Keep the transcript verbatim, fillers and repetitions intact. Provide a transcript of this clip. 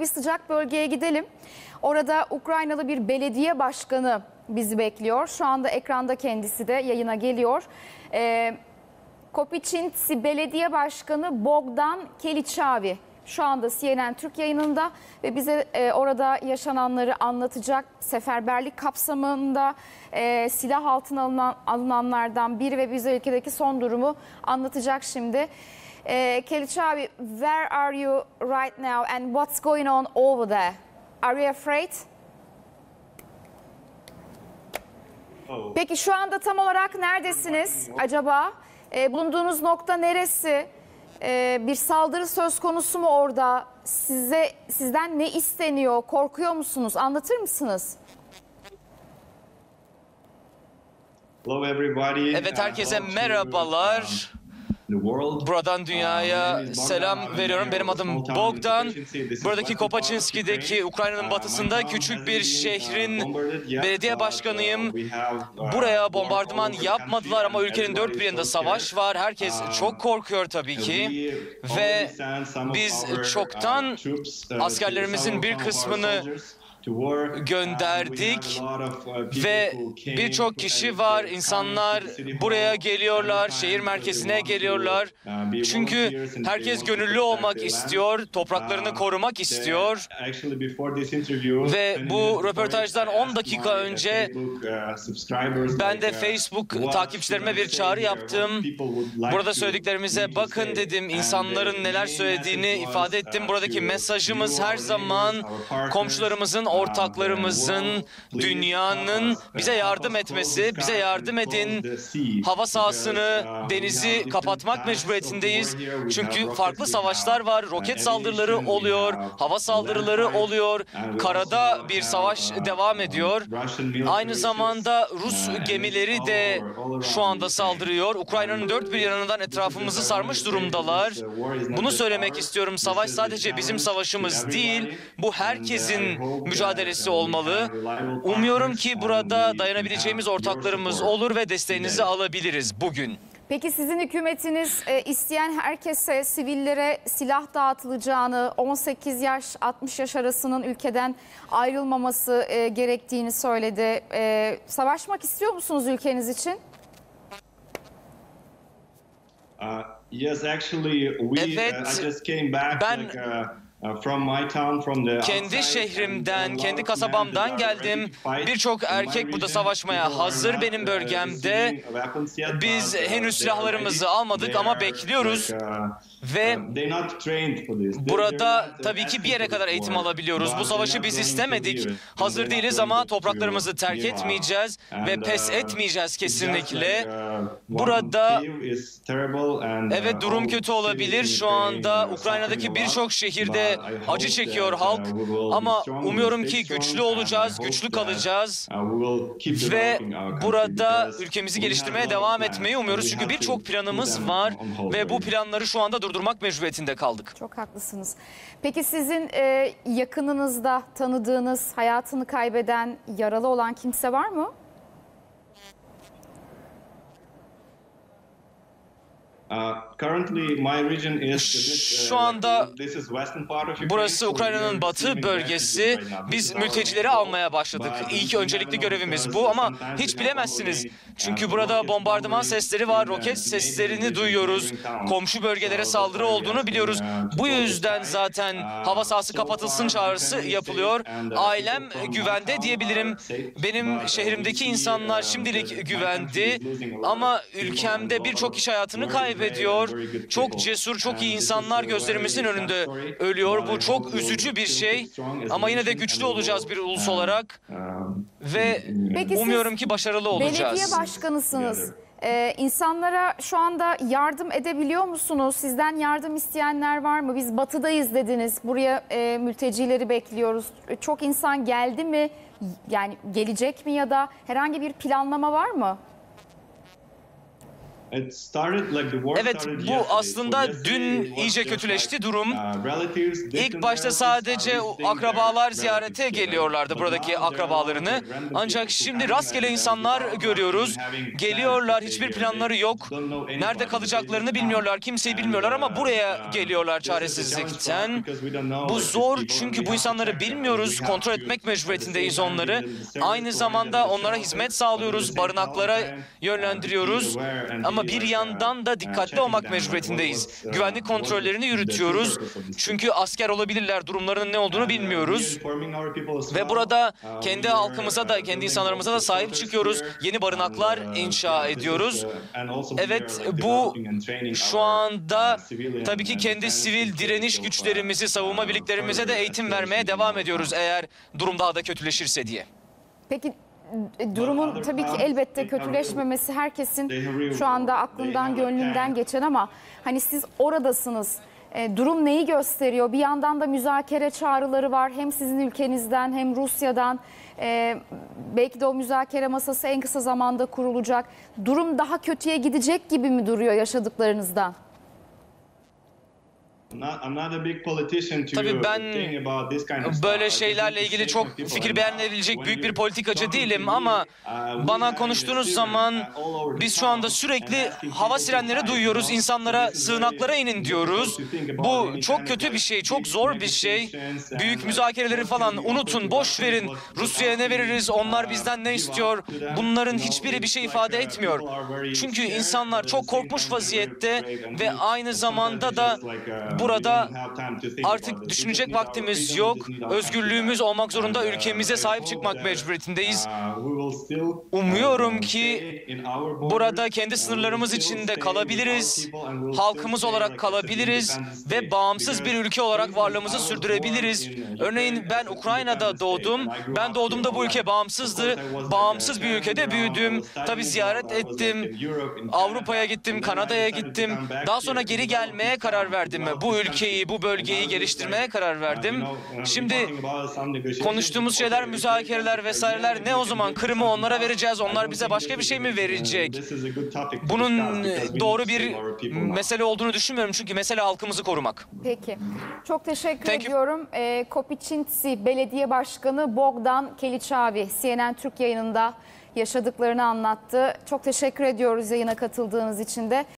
bir sıcak bölgeye gidelim. Orada Ukraynalı bir belediye başkanı bizi bekliyor. Şu anda ekranda kendisi de yayına geliyor. Ee, Kopyçinsi Belediye Başkanı Bogdan Keliçavi şu anda C N N Türk yayınında ve bize e, orada yaşananları anlatacak. Seferberlik kapsamında e, silah altına alınan, alınanlardan biri ve bize ülkedeki son durumu anlatacak şimdi. E, Keliçavi, where are you right now and what's going on over there? Are you afraid? Peki şu anda tam olarak neredesiniz acaba? E, bulunduğunuz nokta neresi? E, bir saldırı söz konusu mu orada? Size sizden ne isteniyor? Korkuyor musunuz? Anlatır mısınız? Evet, herkese merhabalar. Buradan dünyaya selam veriyorum. Benim adım Bogdan. Buradaki Kopyçinski'deki Ukrayna'nın batısında küçük bir şehrin belediye başkanıyım. Buraya bombardıman yapmadılar ama ülkenin dört bir yanında savaş var. Herkes çok korkuyor tabii ki. Ve biz çoktan askerlerimizin bir kısmını gönderdik ve birçok kişi var. İnsanlar buraya geliyorlar, şehir merkezine geliyorlar. Çünkü herkes gönüllü olmak istiyor, topraklarını korumak istiyor. Ve bu röportajdan on dakika önce ben de Facebook takipçilerime bir çağrı yaptım. Burada söylediklerimize bakın dedim, insanların neler söylediğini ifade ettim. Buradaki mesajımız her zaman komşularımızın, ortaklarımızın, dünyanın bize yardım etmesi, bize yardım edin. Hava sahasını, denizi kapatmak mecburiyetindeyiz. Çünkü farklı savaşlar var, roket saldırıları oluyor, hava saldırıları oluyor, karada bir savaş devam ediyor. Aynı zamanda Rus gemileri de şu anda saldırıyor. Ukrayna'nın dört bir yanından etrafımızı sarmış durumdalar. Bunu söylemek istiyorum, savaş sadece bizim savaşımız değil, bu herkesin mücadelesi olmalı. Umuyorum ki burada dayanabileceğimiz ortaklarımız olur ve desteğinizi alabiliriz bugün. Peki sizin hükümetiniz e, isteyen herkese, sivillere silah dağıtılacağını, on sekiz yaş altmış yaş arasının ülkeden ayrılmaması e, gerektiğini söyledi. E, savaşmak istiyor musunuz ülkeniz için? Evet, ben kendi şehrimden, kendi kasabamdan geldim. Birçok erkek burada savaşmaya hazır benim bölgemde. Biz henüz silahlarımızı almadık ama bekliyoruz. Ve burada tabii ki bir yere kadar eğitim alabiliyoruz. Bu savaşı biz istemedik. Hazır değiliz ama topraklarımızı terk etmeyeceğiz ve pes etmeyeceğiz kesinlikle. Burada evet, durum kötü olabilir. Şu anda Ukrayna'daki birçok şehirde acı çekiyor halk ama umuyorum ki güçlü olacağız, güçlü kalacağız ve burada ülkemizi geliştirmeye devam etmeyi umuyoruz. Çünkü birçok planımız var ve bu planları şu anda durdurmak mecburiyetinde kaldık. Çok haklısınız. Peki sizin e, yakınınızda tanıdığınız, hayatını kaybeden, yaralı olan kimse var mı? Şu anda burası Ukrayna'nın batı bölgesi. Biz mültecileri almaya başladık. İlk öncelikli görevimiz bu ama hiç bilemezsiniz. Çünkü burada bombardıman sesleri var, roket seslerini duyuyoruz. Komşu bölgelere saldırı olduğunu biliyoruz. Bu yüzden zaten hava sahası kapatılsın çağrısı yapılıyor. Ailem güvende diyebilirim. Benim şehrimdeki insanlar şimdilik güvendi ama ülkemde birçok kişi hayatını kaybetti. Ediyor. Çok cesur, çok iyi insanlar gözlerimizin önünde ölüyor. Bu çok üzücü bir şey. Ama yine de güçlü olacağız bir ulus olarak. Ve Peki umuyorum ki başarılı olacağız. Belediye başkanısınız. Ee, insanlara şu anda yardım edebiliyor musunuz? Sizden yardım isteyenler var mı? Biz batıdayız dediniz. Buraya e, mültecileri bekliyoruz. Çok insan geldi mi? Yani gelecek mi ya da herhangi bir planlama var mı? Evet, bu aslında dün iyice kötüleşti durum. İlk başta sadece akrabalar ziyarete geliyorlardı, buradaki akrabalarını. Ancak şimdi rastgele insanlar görüyoruz. Geliyorlar, hiçbir planları yok. Nerede kalacaklarını bilmiyorlar, kimseyi bilmiyorlar ama buraya geliyorlar çaresizlikten. Bu zor çünkü bu insanları bilmiyoruz, kontrol etmek mecburiyetindeyiz onları. Aynı zamanda onlara hizmet sağlıyoruz, barınaklara yönlendiriyoruz. Ama bir yandan da dikkatli olmak mecburiyetindeyiz. Güvenlik kontrollerini yürütüyoruz. Çünkü asker olabilirler, durumlarının ne olduğunu bilmiyoruz. Ve burada kendi halkımıza da, kendi insanlarımıza da sahip çıkıyoruz. Yeni barınaklar inşa ediyoruz. Evet, bu şu anda tabii ki kendi sivil direniş güçlerimizi, savunma birliklerimize de eğitim vermeye devam ediyoruz eğer durum daha da kötüleşirse diye. Peki durumun tabii ki elbette kötüleşmemesi herkesin şu anda aklından, gönlünden geçen ama hani siz oradasınız. E, durum neyi gösteriyor? Bir yandan da müzakere çağrıları var. Hem sizin ülkenizden hem Rusya'dan. E, belki de o müzakere masası en kısa zamanda kurulacak. Durum daha kötüye gidecek gibi mi duruyor yaşadıklarınızdan? Tabii ben böyle şeylerle ilgili çok fikir beyan edilecek büyük bir politikacı değilim ama bana konuştuğunuz zaman biz şu anda sürekli hava sirenleri duyuyoruz. İnsanlara sığınaklara inin diyoruz. Bu çok kötü bir şey, çok zor bir şey. Büyük müzakereleri falan unutun, boş verin. Rusya'ya ne veririz, onlar bizden ne istiyor? Bunların hiçbiri bir şey ifade etmiyor. Çünkü insanlar çok korkmuş vaziyette ve aynı zamanda da burada artık düşünecek vaktimiz yok. Özgürlüğümüz olmak zorunda, ülkemize sahip çıkmak mecburiyetindeyiz. Umuyorum ki burada kendi sınırlarımız içinde kalabiliriz, halkımız olarak kalabiliriz ve bağımsız bir ülke olarak varlığımızı sürdürebiliriz. Örneğin ben Ukrayna'da doğdum. Ben doğduğumda bu ülke bağımsızdı. Bağımsız bir ülkede büyüdüm. Tabii ziyaret ettim. Avrupa'ya gittim, Kanada'ya gittim. Daha sonra geri gelmeye karar verdim. Bu ülkeyi, bu bölgeyi geliştirmeye karar verdim. Şimdi konuştuğumuz şeyler, müzakereler vesaireler ne o zaman? Kırım'ı onlara vereceğiz, onlar bize başka bir şey mi verecek? Bunun doğru bir mesele olduğunu düşünmüyorum çünkü mesele halkımızı korumak. Peki. Çok teşekkür Thank you. ediyorum. E, Kopiçintsi Belediye Başkanı Bogdan Keliçavi C N N Türk yayınında yaşadıklarını anlattı. Çok teşekkür ediyoruz yayına katıldığınız için de.